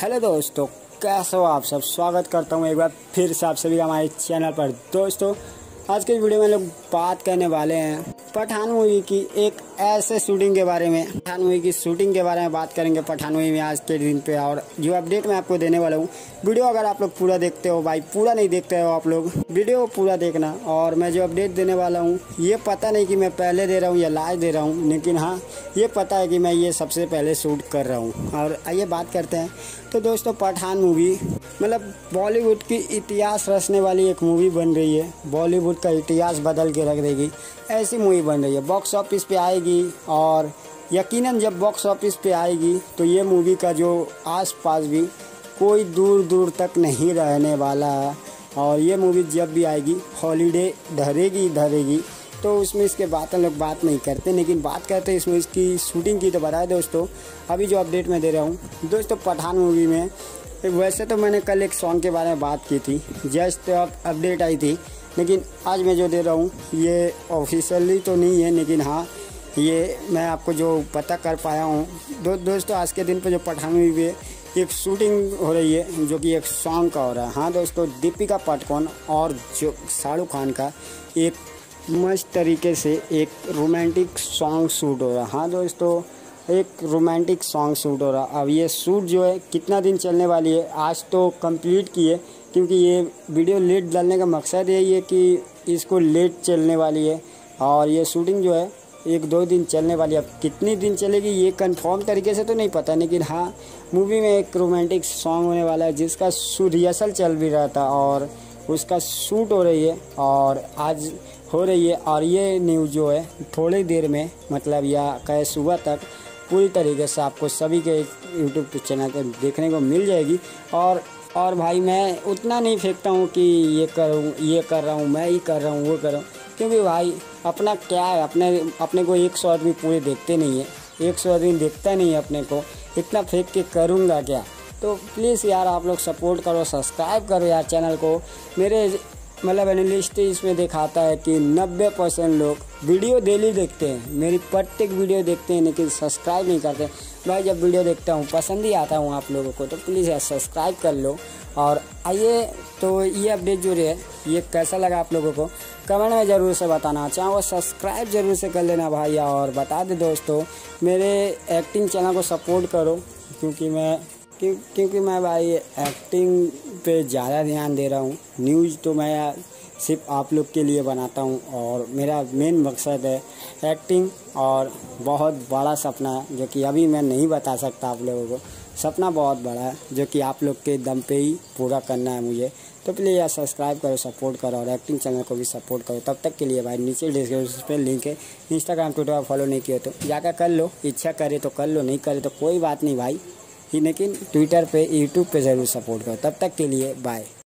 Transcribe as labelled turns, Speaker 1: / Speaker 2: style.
Speaker 1: Hello दोस्तों, कैसे हो आप सब। स्वागत करता हूं एक बार फिर से आप सभी का हमारे चैनल पर। दोस्तों, आज के वीडियो में लोग बात करने वाले हैं पठान मूवी की एक ऐसे शूटिंग के बारे में। पठान मूवी की शूटिंग के बारे में बात करेंगे पठान मूवी में आज के दिन पे, और जो अपडेट मैं आपको देने वाला हूँ। वीडियो अगर आप लोग पूरा देखते हो, भाई पूरा नहीं देखते हो आप लोग, वीडियो पूरा देखना। और मैं जो अपडेट देने वाला हूँ, ये पता नहीं कि मैं पहले दे रहा हूँ या लास्ट दे रहा हूँ, लेकिन हाँ ये पता है कि मैं ये सबसे पहले शूट कर रहा हूँ। और आइए बात करते हैं। तो दोस्तों, पठान मूवी मतलब बॉलीवुड की इतिहास रचने वाली एक मूवी बन रही है। बॉलीवुड का इतिहास बदल के रख देगी, ऐसी मूवी बन रही है। बॉक्स ऑफिस पे आएगी, और यकीनन जब बॉक्स ऑफिस पे आएगी तो ये मूवी का जो आसपास भी कोई दूर दूर तक नहीं रहने वाला है। और ये मूवी जब भी आएगी हॉलीडे धरेगी। तो उसमें इसके बात हम लोग बात नहीं करते, लेकिन बात करते हैं इसमें इसकी शूटिंग की। तो बताए दोस्तों, अभी जो अपडेट मैं दे रहा हूँ दोस्तों, पठान मूवी में वैसे तो मैंने कल एक सॉन्ग के बारे में बात की थी, जस्ट अब अपडेट आई थी, लेकिन आज मैं जो दे रहा हूँ ये ऑफिशियली तो नहीं है, लेकिन हाँ ये मैं आपको जो पता कर पाया हूँ। दोस्तों, आज के दिन पे जो पठान मूवी में एक शूटिंग हो रही है, जो कि एक सॉन्ग का हो रहा है। हाँ दोस्तों, दीपिका पादुकोण और जो शाहरुख खान का एक मस्त तरीके से एक रोमांटिक सॉन्ग शूट हो रहा है। हाँ दोस्तों, एक रोमांटिक सॉन्ग शूट हो रहा। अब ये शूट जो है कितना दिन चलने वाली है, आज तो कंप्लीट की है, क्योंकि ये वीडियो लेट डालने का मकसद यही है कि इसको लेट चलने वाली है। और ये शूटिंग जो है 1-2 दिन चलने वाली है। अब कितनी दिन चलेगी ये कंफर्म तरीके से तो नहीं पता, लेकिन हाँ मूवी में एक रोमांटिक सॉन्ग होने वाला है, जिसका रिहर्सल चल भी रहा था और उसका शूट हो रही है और आज हो रही है। और ये न्यूज़ जो है थोड़ी देर में, मतलब या कहे सुबह तक, पूरी तरीके से आपको सभी के यूट्यूब चैनल पर देखने को मिल जाएगी। और भाई मैं उतना नहीं फेंकता हूँ कि ये कर रहा हूँ, मैं ही कर रहा हूँ, वो कर रहा हूँ, क्योंकि भाई अपना क्या है, अपने को 100 आदमी पूरे देखते नहीं है, 100 आदमी देखता नहीं है अपने को, इतना फेंक के करूँगा क्या। तो प्लीज़ यार आप लोग सपोर्ट करो, सब्सक्राइब करो यार चैनल को। मेरे मतलब एनालिस्ट इसमें दिखाता है कि 90% लोग वीडियो डेली देखते हैं, मेरी प्रत्येक वीडियो देखते हैं, लेकिन सब्सक्राइब नहीं करते। भाई जब वीडियो देखता हूँ पसंद ही आता हूँ आप लोगों को, तो प्लीज़ यार सब्सक्राइब कर लो। और आइए, तो ये अपडेट जो है ये कैसा लगा आप लोगों को कमेंट में ज़रूर से बताना। चाहो सब्सक्राइब ज़रूर से कर लेना भाई। और बता दे दोस्तों, मेरे एक्टिंग चैनल को सपोर्ट करो, क्योंकि मैं भाई एक्टिंग पे ज़्यादा ध्यान दे रहा हूँ। न्यूज़ तो मैं सिर्फ आप लोग के लिए बनाता हूँ, और मेरा मेन मकसद है एक्टिंग। और बहुत बड़ा सपना है जो कि अभी मैं नहीं बता सकता आप लोगों को। सपना बहुत बड़ा है जो कि आप लोग के दम पे ही पूरा करना है मुझे। तो प्लीज़ यार सब्सक्राइब करो, सपोर्ट करो, और एक्टिंग चैनल को भी सपोर्ट करो। तब तक के लिए भाई नीचे डिस्क्रिप्शन पे लिंक है। इंस्टाग्राम ट्विटर पर फॉलो नहीं किया तो जाकर कर लो, इच्छा करे तो कर लो, नहीं करे तो कोई बात नहीं भाई, लेकिन ट्विटर पे यूट्यूब पे ज़रूर सपोर्ट करो। तब तक के लिए बाय।